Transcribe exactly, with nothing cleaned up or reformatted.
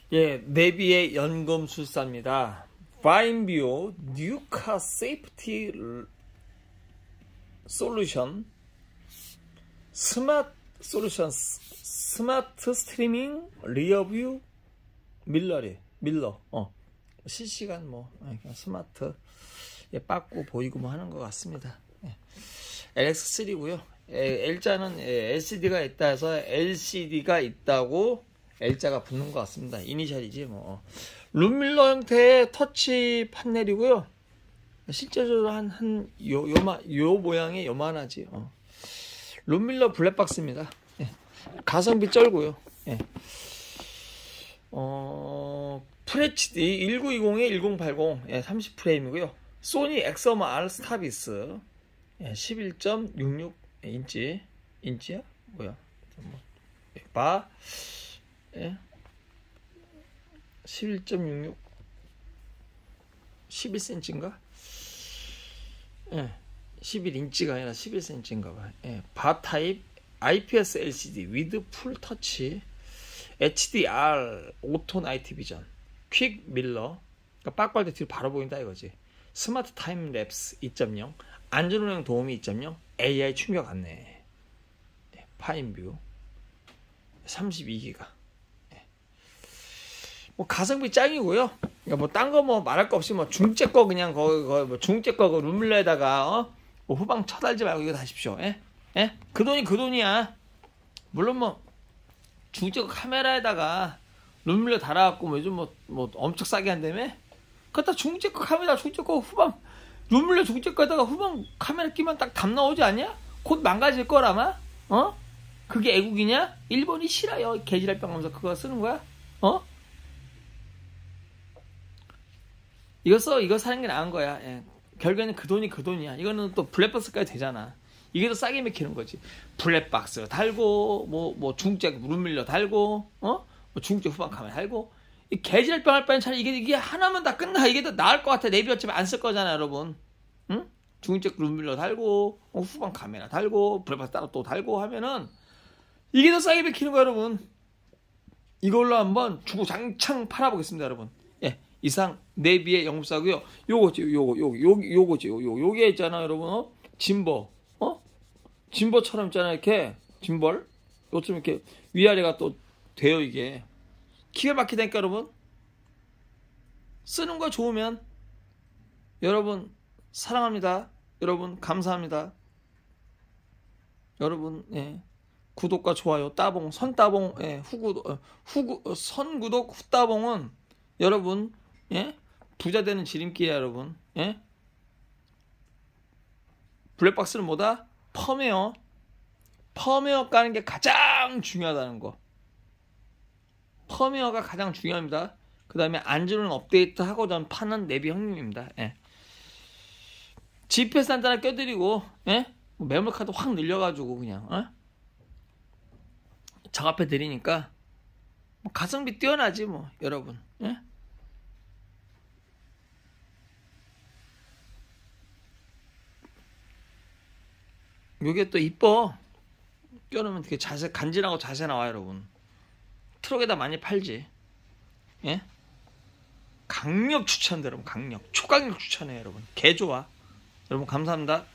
예, 내비의 연금술사입니다. 파인뷰 뉴카 세이프티 솔루션 스마트 솔루션 스마트 스트리밍 리어뷰 밀러리 밀러 어 실시간 뭐 스마트 예, 빠꾸 보이고 뭐 하는 것 같습니다. 예. 엘엑스 쓰리고요. 예, L자는 예, 엘시디가 있다 해서 엘시디가 있다고 L자가 붙는 것 같습니다. 이니셜이지 뭐. 룸밀러 형태의 터치 판넬이고요. 실제적으로 한, 한, 요, 요마, 요 모양이 요만하지. 어. 룸밀러 블랙박스입니다. 예. 가성비 쩔고요. 예. 어, 풀에이치디 천구백이십에 천팔십 예, 삼십 프레임이고요. 소니 엑서머 R 스타비스 예, 십일 점 육육 인치 인치야? 뭐야? 뭐, 바 예. 십일 점 육육 십일 센티미터인가? 예. 십일 인치가 아니라 십일 센티미터인가 봐. 예. 바 타입 아이피에스 엘시디 위드 풀 터치 에이치디알 오토 나이트 비전 퀵 밀러 그러니까 빡빡할 때 뒤로 바로 보인다 이거지. 스마트 타임 랩스 이 점 영 안전운행 도우미 이 점 영 에이아이 충격 안내 예. 파인뷰 삼십이 기가 뭐 가성비 짱이고요. 그러니까 뭐 딴 거 뭐 말할 거 없이 뭐 중째 거 그냥 거기 거기 뭐 중째 거 룸밀러에다가 어? 뭐 후방 쳐달지 말고 이거 다십시오. 예? 예? 그 돈이 그 돈이야. 물론 뭐 중째 거 카메라에다가 룸밀러 달아갖고 뭐 요즘 뭐, 뭐 엄청 싸게 한다며? 그렇다 중째 거 카메라 중째 거 후방 룸밀러 중째 거에다가 후방 카메라 끼면 딱 담 나오지 않냐? 곧 망가질 거라마? 어? 그게 애국이냐? 일본이 싫어요. 개지랄병 하면서 그거 쓰는 거야? 어? 이거 써, 이거 사는 게 나은 거야. 예. 결국에는 그 돈이 그 돈이야. 이거는 또 블랙박스까지 되잖아. 이게 더 싸게 맥히는 거지. 블랙박스 달고, 뭐, 뭐, 중재 룸밀러 달고, 어? 뭐 중재 후방 카메라 달고. 이 개질병 할 바엔 차라리 이게, 이게 하나면 다 끝나. 이게 더 나을 것 같아. 내비였지만 안 쓸 거잖아, 여러분. 응? 중재 룸밀러 달고, 어, 후방 카메라 달고, 블랙박스 따로 또 달고 하면은, 이게 더 싸게 맥히는 거야, 여러분. 이걸로 한번 주구장창 팔아보겠습니다, 여러분. 예. 이상 내비의 영업사고요. 요거지, 요거, 요거, 요거, 요거지, 요거, 요게 있잖아, 여러분. 어? 짐버, 어? 짐버처럼 있잖아, 이렇게 짐벌. 요즘 이렇게 위아래가 또 돼요, 이게. 기가 막히다니까, 여러분. 쓰는 거 좋으면 여러분 사랑합니다. 여러분 감사합니다. 여러분 예. 구독과 좋아요, 따봉, 선따봉, 예, 후구, 후구, 선구독, 후따봉은 여러분. 예? 부자 되는 지름길이야, 여러분. 예? 블랙박스는 뭐다? 펌웨어. 펌웨어 까는 게 가장 중요하다는 거. 펌웨어가 가장 중요합니다. 그 다음에 안전운 업데이트 하고자 파는 내비 형님입니다. 예. 지피에스 한자나 껴드리고, 예? 메모카드 확 늘려가지고, 그냥, 어? 작업해 드리니까, 뭐 가성비 뛰어나지, 뭐, 여러분. 예? 요게 또 이뻐. 껴놓으면 되게 자세, 간지나고 자세 나와요, 여러분. 트럭에다 많이 팔지. 예? 강력 추천드 여러분, 강력. 초강력 추천해요, 여러분. 개 좋아. 여러분, 감사합니다.